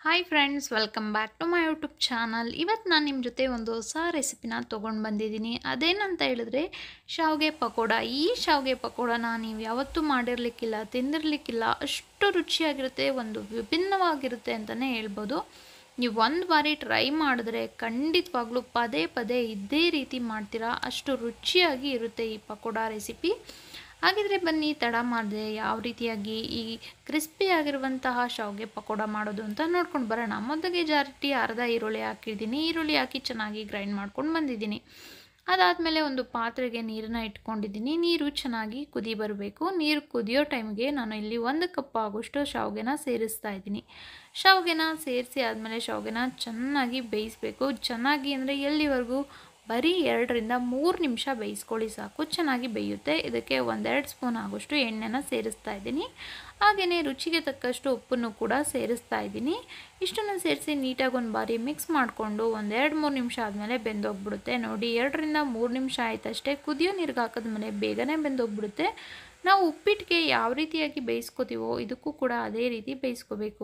Hi friends, welcome back to my YouTube channel. ಇವತ್ತು ನಾನು ನಿಮ್ಮ ಜೊತೆ ಒಂದು ಹೊಸ ರೆಸಿಪಿನ ತೊಗೊಂಡು ಬಂದಿದ್ದೀನಿ. ಅದೇನಂತ ಹೇಳಿದ್ರೆ ಶಾವಿಗೆ ಪಕೋಡ. ಈ ಶಾವಿಗೆ ಪಕೋಡನ ನೀವು ಯಾವತ್ತೂ ಮಾಡಿರಲಿಕ್ಕಿಲ್ಲ, ತಿಂದಿರಲಿಕ್ಕಿಲ್ಲ. ಅಷ್ಟು ರುಚಿಯಾಗಿರುತ್ತೆ, ಒಂದು ವಿಭಿನ್ನವಾಗಿರುತ್ತೆ ಅಂತಲೇ ಹೇಳ್ಬೋದು. ನೀವು ಒಂದು ಬಾರಿ ಟ್ರೈ ಮಾಡಿದ್ರೆ ಖಂಡಿತವಾಗ್ಲೂ ಪದೇ ಪದೇ ಇದೇ ರೀತಿ ಮಾಡ್ತೀರಾ. ಅಷ್ಟು ರುಚಿಯಾಗಿ ಇರುತ್ತೆ ಈ ಪಕೋಡ ರೆಸಿಪಿ. ಹಾಗಿದ್ರೆ ಬನ್ನಿ ತಡ ಮಾಡದೆ ಯಾವ ರೀತಿಯಾಗಿ ಈ ಕ್ರಿಸ್ಪಿಯಾಗಿರುವಂತಹ ಶಾವಿಗೆ ಪಕೋಡ ಮಾಡೋದು ಅಂತ ನೋಡ್ಕೊಂಡು ಬರೋಣ. ಮೊದಲಿಗೆ ಜಾರಟಿ ಅರ್ಧ ಈರುಳ್ಳಿ ಹಾಕಿದ್ದೀನಿ. ಈರುಳ್ಳಿ ಹಾಕಿ ಚೆನ್ನಾಗಿ ಗ್ರೈಂಡ್ ಮಾಡ್ಕೊಂಡು ಬಂದಿದ್ದೀನಿ. ಅದಾದಮೇಲೆ ಒಂದು ಪಾತ್ರೆಗೆ ನೀರನ್ನು ಇಟ್ಕೊಂಡಿದ್ದೀನಿ. ನೀರು ಚೆನ್ನಾಗಿ ಕುದಿ ಬರಬೇಕು. ನೀರು ಕುದಿಯೋ ಟೈಮ್ಗೆ ನಾನು ಇಲ್ಲಿ 1 ಕಪ್ ಆಗೋಷ್ಟು ಶಾವಿಗೆನ ಸೇರಿಸ್ತಾ ಇದ್ದೀನಿ. ಶಾವಿಗೆನ ಸೇರಿಸಿ ಆದಮೇಲೆ ಶಾವಿಗೆನ ಚೆನ್ನಾಗಿ ಬೇಯಿಸಬೇಕು. ಚೆನ್ನಾಗಿ ಅಂದರೆ ಎಲ್ಲಿವರೆಗೂ ಬರೀ 2ರಿಂದ 3 ನಿಮಿಷ ಬೇಯಿಸ್ಕೊಳ್ಳಿ ಸಾಕು, ಚೆನ್ನಾಗಿ ಬೇಯುತ್ತೆ. ಇದಕ್ಕೆ 1-2 ಸ್ಪೂನ್ ಆಗೋಷ್ಟು ಎಣ್ಣೆನ ಸೇರಿಸ್ತಾ ಇದ್ದೀನಿ. ಹಾಗೆಯೇ ರುಚಿಗೆ ತಕ್ಕಷ್ಟು ಉಪ್ಪನ್ನು ಕೂಡ ಸೇರಿಸ್ತಾ ಇದ್ದೀನಿ. ಇಷ್ಟನ್ನು ಸೇರಿಸಿ ನೀಟಾಗಿ ಒಂದು ಬಾರಿ ಮಿಕ್ಸ್ ಮಾಡಿಕೊಂಡು 1-2-3 ನಿಮಿಷ ಆದಮೇಲೆ ಬೆಂದೋಗ್ಬಿಡುತ್ತೆ. ನೋಡಿ, 2ರಿಂದ 3 ನಿಮಿಷ ಆಯ್ತಷ್ಟೇ. ಕುದಿಯೋ ನೀರಿಗೆ ಹಾಕಿದ್ಮೇಲೆ ಬೇಗನೆ ಬೆಂದೋಗ್ಬಿಡುತ್ತೆ. ನಾವು ಉಪ್ಪಿಟ್ಟಿಗೆ ಯಾವ ರೀತಿಯಾಗಿ ಬೇಯಿಸ್ಕೋತೀವೋ ಇದಕ್ಕೂ ಕೂಡ ಅದೇ ರೀತಿ ಬೇಯಿಸ್ಕೋಬೇಕು.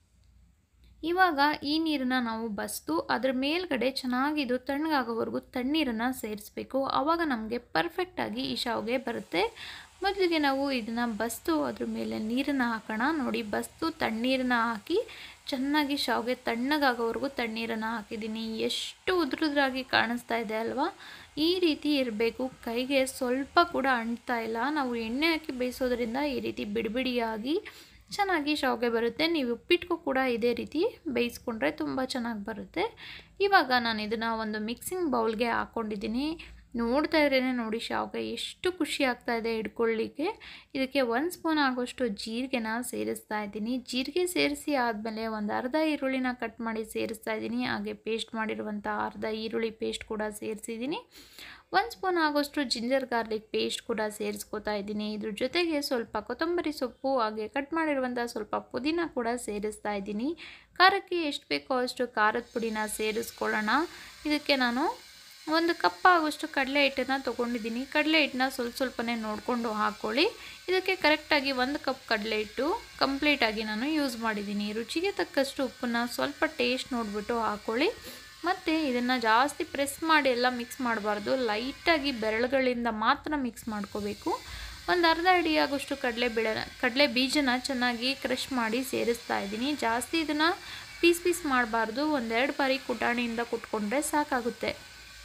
ಇವಾಗ ಈ ನೀರನ್ನು ನಾವು ಬಸ್ದು ಅದ್ರ ಮೇಲ್ಗಡೆ ಚೆನ್ನಾಗಿದು ತಣ್ಣಗಾಗೋವರೆಗೂ ತಣ್ಣೀರನ್ನು ಸೇರಿಸ್ಬೇಕು. ಆವಾಗ ನಮಗೆ ಪರ್ಫೆಕ್ಟಾಗಿ ಈ ಶಾವಿಗೆ ಬರುತ್ತೆ. ಮೊದಲಿಗೆ ನಾವು ಇದನ್ನು ಬಸ್ದು ಅದ್ರ ಮೇಲೆ ನೀರನ್ನು ಹಾಕೋಣ. ನೋಡಿ, ಬಸ್ದು ತಣ್ಣೀರನ್ನು ಹಾಕಿ ಚೆನ್ನಾಗಿ ಶಾವಿಗೆ ತಣ್ಣಗಾಗೋವರೆಗೂ ತಣ್ಣೀರನ್ನು ಹಾಕಿದ್ದೀನಿ. ಎಷ್ಟು ಉದುರುದ್ರಾಗಿ ಕಾಣಿಸ್ತಾ ಇದೆ ಅಲ್ವಾ? ಈ ರೀತಿ ಇರಬೇಕು. ಕೈಗೆ ಸ್ವಲ್ಪ ಕೂಡ ಅಂಟ್ತಾ ಇಲ್ಲ. ನಾವು ಎಣ್ಣೆ ಹಾಕಿ ಬೇಯಿಸೋದ್ರಿಂದ ಈ ರೀತಿ ಬಿಡಿಬಿಡಿಯಾಗಿ ಚೆನ್ನಾಗಿ ಶಾವಿಗೆ ಬರುತ್ತೆ. ನೀವು ಉಪ್ಪಿಟ್ಟಿಗೂ ಕೂಡ ಇದೇ ರೀತಿ ಬೇಯಿಸ್ಕೊಂಡ್ರೆ ತುಂಬ ಚೆನ್ನಾಗಿ ಬರುತ್ತೆ. ಇವಾಗ ನಾನು ಇದನ್ನು ಒಂದು ಮಿಕ್ಸಿಂಗ್ ಬೌಲ್ಗೆ ಹಾಕ್ಕೊಂಡಿದ್ದೀನಿ. ನೋಡ್ತಾ ಇದ್ರೇ ನೋಡಿ ಶಾವಿಗೆ ಎಷ್ಟು ಖುಷಿ ಆಗ್ತಾ ಇದೆ ಹಿಡ್ಕೊಳ್ಳಿಕ್ಕೆ. ಇದಕ್ಕೆ 1 ಸ್ಪೂನ್ ಆಗೋಷ್ಟು ಜೀರಿಗೆನ ಸೇರಿಸ್ತಾ ಇದ್ದೀನಿ. ಜೀರಿಗೆ ಸೇರಿಸಿ ಆದಮೇಲೆ ಒಂದು ಅರ್ಧ ಈರುಳ್ಳಿನ ಕಟ್ ಮಾಡಿ ಸೇರಿಸ್ತಾ ಇದ್ದೀನಿ. ಹಾಗೆ ಪೇಸ್ಟ್ ಮಾಡಿರುವಂಥ ಅರ್ಧ ಈರುಳ್ಳಿ ಪೇಸ್ಟ್ ಕೂಡ ಸೇರಿಸಿದ್ದೀನಿ. 1 ಸ್ಪೂನ್ ಆಗೋಷ್ಟು ಜಿಂಜರ್ ಗಾರ್ಲಿಕ್ ಪೇಸ್ಟ್ ಕೂಡ ಸೇರಿಸ್ಕೊತಾ ಇದ್ದೀನಿ. ಇದ್ರ ಜೊತೆಗೆ ಸ್ವಲ್ಪ ಕೊತ್ತಂಬರಿ ಸೊಪ್ಪು ಹಾಗೆ ಕಟ್ ಮಾಡಿರುವಂಥ ಸ್ವಲ್ಪ ಪುದೀನ ಕೂಡ ಸೇರಿಸ್ತಾ ಇದ್ದೀನಿ. ಖಾರಕ್ಕೆ ಎಷ್ಟು ಬೇಕೋ ಅಷ್ಟು ಖಾರದ ಪುಡಿನ ಸೇರಿಸ್ಕೊಳ್ಳೋಣ. ಇದಕ್ಕೆ ನಾನು 1 ಕಪ್ ಆಗೋಷ್ಟು ಕಡಲೆ ಹಿಟ್ಟನ್ನು ತೊಗೊಂಡಿದ್ದೀನಿ. ಕಡಲೆ ಹಿಟ್ಟನ್ನ ಸ್ವಲ್ಪನೇ ನೋಡಿಕೊಂಡು ಹಾಕ್ಕೊಳ್ಳಿ. ಇದಕ್ಕೆ ಕರೆಕ್ಟಾಗಿ 1 ಕಪ್ ಕಡಲೆ ಹಿಟ್ಟು ಕಂಪ್ಲೀಟಾಗಿ ನಾನು ಯೂಸ್ ಮಾಡಿದ್ದೀನಿ. ರುಚಿಗೆ ತಕ್ಕಷ್ಟು ಉಪ್ಪನ್ನು ಸ್ವಲ್ಪ ಟೇಸ್ಟ್ ನೋಡಿಬಿಟ್ಟು ಹಾಕ್ಕೊಳ್ಳಿ. ಮತ್ತು ಇದನ್ನು ಜಾಸ್ತಿ ಪ್ರೆಸ್ ಮಾಡಿ ಎಲ್ಲ ಮಿಕ್ಸ್ ಮಾಡಬಾರ್ದು. ಲೈಟಾಗಿ ಬೆರಳುಗಳಿಂದ ಮಾತ್ರ ಮಿಕ್ಸ್ ಮಾಡ್ಕೋಬೇಕು. ಒಂದು ಅರ್ಧ ಅಡಿಯಾಗೋಷ್ಟು ಕಡಲೆ ಬೀಜನ ಚೆನ್ನಾಗಿ ಕ್ರಷ್ ಮಾಡಿ ಸೇರಿಸ್ತಾ ಇದ್ದೀನಿ. ಜಾಸ್ತಿ ಇದನ್ನು ಪೀಸ್ ಮಾಡಬಾರ್ದು. 1-2 ಬಾರಿ ಕುಟಾಣಿಯಿಂದ ಕುಟ್ಕೊಂಡ್ರೆ ಸಾಕಾಗುತ್ತೆ.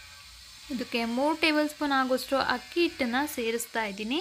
ಇದಕ್ಕೆ 3 ಟೇಬಲ್ ಸ್ಪೂನ್ ಆಗೋಷ್ಟು ಅಕ್ಕಿ ಹಿಟ್ಟನ್ನು ಸೇರಿಸ್ತಾ ಇದ್ದೀನಿ.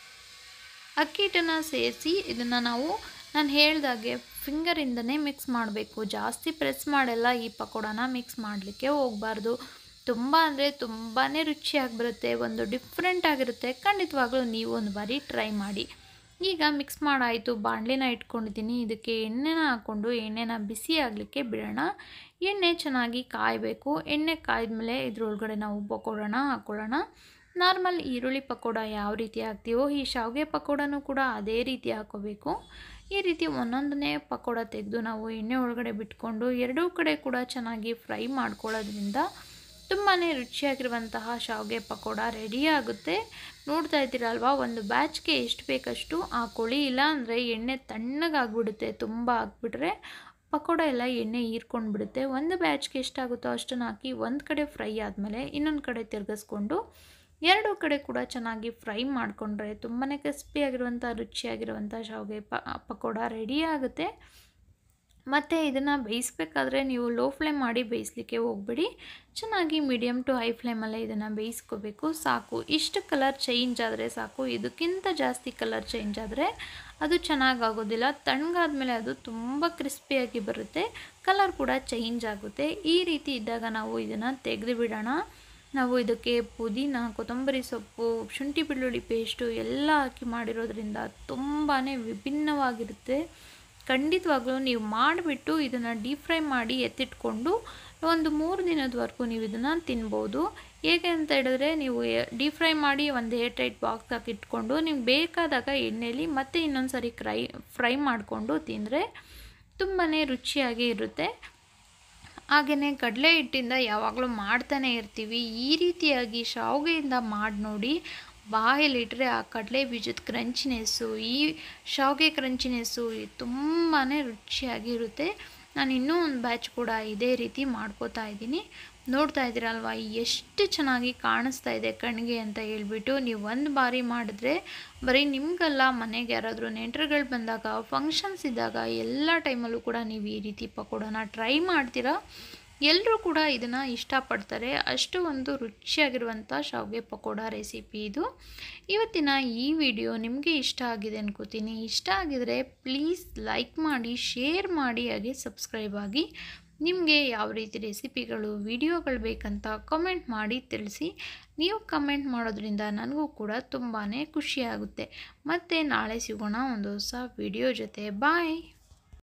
ಅಕ್ಕಿ ಹಿಟ್ಟನ್ನು ಸೇರಿಸಿ ಇದನ್ನು ನಾನು ಹೇಳ್ದಾಗೆ ಫಿಂಗರಿಂದನೇ ಮಿಕ್ಸ್ ಮಾಡಬೇಕು. ಜಾಸ್ತಿ ಪ್ರೆಸ್ ಮಾಡೆಲ್ಲ ಈ ಪಕೋಡನ ಮಿಕ್ಸ್ ಮಾಡಲಿಕ್ಕೆ ಹೋಗಬಾರ್ದು. ತುಂಬ ಅಂದರೆ ತುಂಬಾ ರುಚಿಯಾಗಿ ಬರುತ್ತೆ. ಒಂದು ಡಿಫ್ರೆಂಟ್ ಆಗಿರುತ್ತೆ. ಖಂಡಿತವಾಗ್ಲೂ ನೀವು ಒಂದು ಬಾರಿ ಟ್ರೈ ಮಾಡಿ. ಈಗ ಮಿಕ್ಸ್ ಮಾಡಾಯಿತು. ಬಾಣಲಿನ ಇಟ್ಕೊಂಡಿದ್ದೀನಿ. ಇದಕ್ಕೆ ಎಣ್ಣೆನ ಹಾಕ್ಕೊಂಡು ಎಣ್ಣೆನ ಬಿಸಿ ಆಗಲಿಕ್ಕೆ ಬಿಡೋಣ. ಎಣ್ಣೆ ಚೆನ್ನಾಗಿ ಕಾಯಬೇಕು. ಎಣ್ಣೆ ಕಾಯ್ದ್ಮೇಲೆ ಇದ್ರೊಳಗಡೆ ನಾವು ಪಕೋಡನ ಹಾಕ್ಕೊಳ್ಳೋಣ. ನಾರ್ಮಲ್ ಈರುಳ್ಳಿ ಪಕೋಡ ಯಾವ ರೀತಿ ಹಾಕ್ತೀವೋ ಈ ಶಾವಿಗೆ ಪಕೋಡನೂ ಕೂಡ ಅದೇ ರೀತಿ ಹಾಕೋಬೇಕು. ಈ ರೀತಿ ಒಂದೊಂದನೇ ಪಕೋಡ ತೆಗೆದು ನಾವು ಎಣ್ಣೆ ಒಳಗಡೆ ಬಿಟ್ಕೊಂಡು ಎರಡೂ ಕಡೆ ಕೂಡ ಚೆನ್ನಾಗಿ ಫ್ರೈ ಮಾಡ್ಕೊಳ್ಳೋದ್ರಿಂದ ತುಂಬಾ ರುಚಿಯಾಗಿರುವಂತಹ ಶಾವಿಗೆ ಪಕೋಡ ರೆಡಿ ಆಗುತ್ತೆ. ನೋಡ್ತಾ ಇದ್ದೀರಲ್ವಾ? ಒಂದು ಬ್ಯಾಚ್ಗೆ ಎಷ್ಟು ಬೇಕಷ್ಟು ಹಾಕ್ಕೊಳ್ಳಿ. ಇಲ್ಲಾಂದರೆ ಎಣ್ಣೆ ತಣ್ಣಗಾಗ್ಬಿಡುತ್ತೆ. ತುಂಬ ಹಾಕ್ಬಿಟ್ರೆ ಪಕೋಡ ಎಲ್ಲ ಎಣ್ಣೆ ಹೀರ್ಕೊಂಡು ಬಿಡುತ್ತೆ. ಒಂದು ಬ್ಯಾಚ್ಗೆ ಎಷ್ಟಾಗುತ್ತೋ ಅಷ್ಟನ್ನು ಹಾಕಿ ಒಂದು ಕಡೆ ಫ್ರೈ ಆದಮೇಲೆ ಇನ್ನೊಂದು ಕಡೆ ತಿರುಗಿಸ್ಕೊಂಡು ಎರಡೂ ಕಡೆ ಕೂಡ ಚೆನ್ನಾಗಿ ಫ್ರೈ ಮಾಡಿಕೊಂಡ್ರೆ ತುಂಬಾ ಕ್ರಿಸ್ಪಿಯಾಗಿರುವಂಥ ರುಚಿಯಾಗಿರುವಂಥ ಶಾವಿಗೆ ಪಕೋಡ ರೆಡಿ ಆಗುತ್ತೆ. ಮತ್ತು ಇದನ್ನು ಬೇಯಿಸ್ಬೇಕಾದ್ರೆ ನೀವು ಲೋ ಫ್ಲೇಮ್ ಮಾಡಿ ಬೇಯಿಸಲಿಕ್ಕೆ ಹೋಗ್ಬೇಡಿ. ಚೆನ್ನಾಗಿ ಮೀಡಿಯಮ್ ಟು ಹೈ ಫ್ಲೇಮಲ್ಲೇ ಇದನ್ನು ಬೇಯಿಸ್ಕೋಬೇಕು. ಸಾಕು, ಇಷ್ಟು ಕಲರ್ ಚೇಂಜ್ ಆದರೆ ಸಾಕು. ಇದಕ್ಕಿಂತ ಜಾಸ್ತಿ ಕಲರ್ ಚೇಂಜ್ ಆದರೆ ಅದು ಚೆನ್ನಾಗಾಗೋದಿಲ್ಲ. ತಣ್ಣಗಾದ್ಮೇಲೆ ಅದು ತುಂಬ ಕ್ರಿಸ್ಪಿಯಾಗಿ ಬರುತ್ತೆ, ಕಲರ್ ಕೂಡ ಚೇಂಜ್ ಆಗುತ್ತೆ. ಈ ರೀತಿ ಇದ್ದಾಗ ನಾವು ಇದನ್ನು ತೆಗೆದು ಬಿಡೋಣ. ನಾವು ಇದಕ್ಕೆ ಪುದೀನ, ಕೊತ್ತಂಬರಿ ಸೊಪ್ಪು, ಶುಂಠಿ ಬೆಳ್ಳುಳ್ಳಿ ಪೇಸ್ಟು ಎಲ್ಲ ಹಾಕಿ ಮಾಡಿರೋದ್ರಿಂದ ತುಂಬಾ ವಿಭಿನ್ನವಾಗಿರುತ್ತೆ. ಖಂಡಿತವಾಗ್ಲೂ ನೀವು ಮಾಡಿಬಿಟ್ಟು ಇದನ್ನು ಡೀಪ್ ಫ್ರೈ ಮಾಡಿ ಎತ್ತಿಟ್ಕೊಂಡು ಒಂದು 3 ದಿನದವರೆಗೂ ನೀವು ಇದನ್ನು ತಿನ್ಬೋದು. ಹೇಗೆ ಅಂತ ಹೇಳಿದ್ರೆ, ನೀವು ಡೀಪ್ ಫ್ರೈ ಮಾಡಿ ಒಂದು ಏರ್ ಟೈಟ್ ಬಾಕ್ಸ್ ಹಾಕಿ ಇಟ್ಕೊಂಡು ನಿಮ್ಗೆ ಬೇಕಾದಾಗ ಎಣ್ಣೆಯಲ್ಲಿ ಮತ್ತೆ ಇನ್ನೊಂದು ಸರಿ ಫ್ರೈ ಮಾಡಿಕೊಂಡು ತಿಂದರೆ ತುಂಬಾ ರುಚಿಯಾಗಿ ಇರುತ್ತೆ. ಹಾಗೆಯೇ ಕಡಲೆ ಹಿಟ್ಟಿಂದ ಯಾವಾಗಲೂ ಮಾಡ್ತಾನೆ ಇರ್ತೀವಿ. ಈ ರೀತಿಯಾಗಿ ಶಾವಿಗೆಯಿಂದ ಮಾಡಿ ನೋಡಿ. ಬಾಯಲ್ಲಿಟ್ಟರೆ ಆ ಕಡಲೆ ಬೀಜದ ಕ್ರಂಚಿನೆಸ್ಸು, ಈ ಶಾವಿಗೆ ಕ್ರಂಚಿನೆಸ್ಸು ತುಂಬಾ ರುಚಿಯಾಗಿರುತ್ತೆ. ನಾನು ಇನ್ನೂ ಒಂದು ಬ್ಯಾಚ್ ಕೂಡ ಇದೇ ರೀತಿ ಮಾಡ್ಕೋತಾ ಇದ್ದೀನಿ. ನೋಡ್ತಾ ಇದ್ದೀರಲ್ವ ಎಷ್ಟು ಚೆನ್ನಾಗಿ ಕಾಣಿಸ್ತಾ ಇದೆ ಕಣ್ಣಿಗೆ ಅಂತ ಹೇಳ್ಬಿಟ್ಟು. ನೀವು ಒಂದು ಬಾರಿ ಮಾಡಿದ್ರೆ ಬರೀ ನಿಮಗಲ್ಲ, ಮನೆಗೆ ಯಾರಾದರೂ ನೆಂಟರುಗಳು ಬಂದಾಗ, ಫಂಕ್ಷನ್ಸ್ ಇದ್ದಾಗ ಎಲ್ಲ ಟೈಮಲ್ಲೂ ಕೂಡ ನೀವು ಈ ರೀತಿ ಪಕೋಡನ ಟ್ರೈ ಮಾಡ್ತೀರಾ. ಎಲ್ಲರೂ ಕೂಡ ಇದನ್ನು ಇಷ್ಟಪಡ್ತಾರೆ. ಅಷ್ಟು ಒಂದು ರುಚಿಯಾಗಿರುವಂಥ ಶಾವಿಗೆ ಪಕೋಡ ರೆಸಿಪಿ ಇದು. ಇವತ್ತಿನ ಈ ವಿಡಿಯೋ ನಿಮಗೆ ಇಷ್ಟ ಆಗಿದೆ ಅನ್ಕೋತೀನಿ. ಇಷ್ಟ ಆಗಿದರೆ ಪ್ಲೀಸ್ ಲೈಕ್ ಮಾಡಿ, ಶೇರ್ ಮಾಡಿ, ಹಾಗೆ ಸಬ್ಸ್ಕ್ರೈಬ್ ಆಗಿ. ನಿಮಗೆ ಯಾವ ರೀತಿ ರೆಸಿಪಿಗಳು, ವಿಡಿಯೋಗಳು ಬೇಕಂತ ಕಮೆಂಟ್ ಮಾಡಿ ತಿಳಿಸಿ. ನೀವು ಕಮೆಂಟ್ ಮಾಡೋದ್ರಿಂದ ನನಗೂ ಕೂಡ ತುಂಬಾ ಖುಷಿಯಾಗುತ್ತೆ. ಮತ್ತು ನಾಳೆ ಸಿಗೋಣ ಒಂದು ಹೊಸ ವಿಡಿಯೋ ಜೊತೆ. ಬಾಯ್.